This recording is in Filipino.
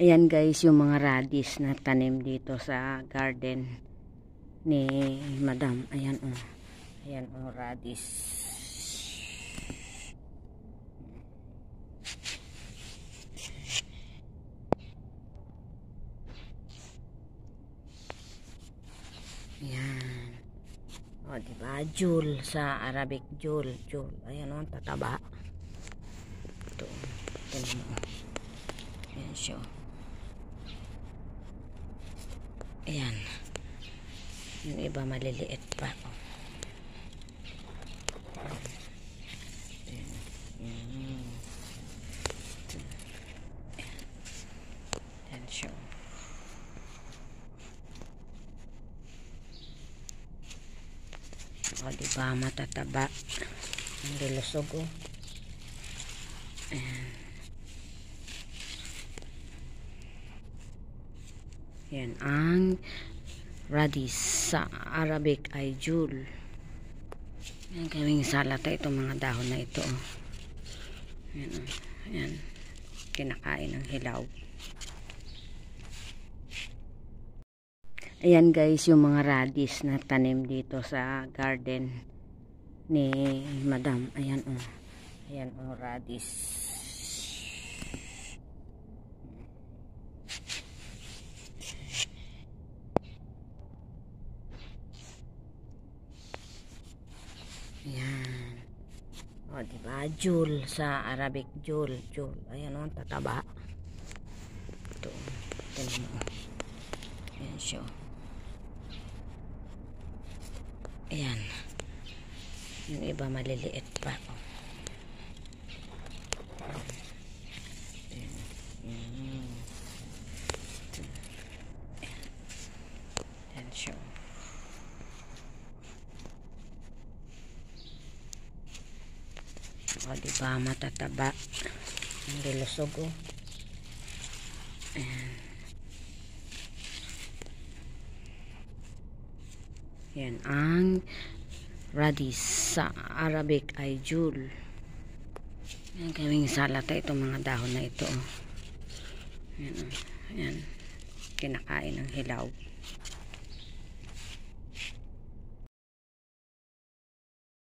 Ayan guys, yung mga radish na tanim dito sa garden ni Madam. Ayan oh. Ayan oh, radish. Ayan. O, diba? Jul sa Arabic. Jul. Ayan o, tataba. Ito. Ito mo. Ayan siya. Ayan. Yung iba maliliit pa. Ayan siya. O, diba? Matataba. Ang lilusog o. Ayan. Yan ang radish sa Arabic ay jul. Yan kaming salata itong mga dahon na ito. Yan, yan. Kinakain ng hilaw. Ayan guys, yung mga radish na tanim dito sa garden ni Madam. Ayan oh. Ayan oh, radish. Ayan. O, diba? Jul sa Arabic. Jul. Ayan o, tataba. Ito. Ito mo. Ayan siya. Ayan. Yung iba maliliit pa. Ayan siya. O, diba? Matataba. Ang lilusog o. Ayan. Yan ang radish sa Arabic ay jul. Yan kaming salata itong mga dahon na ito. Ayan. Ayan. Kinakain ng hilaw.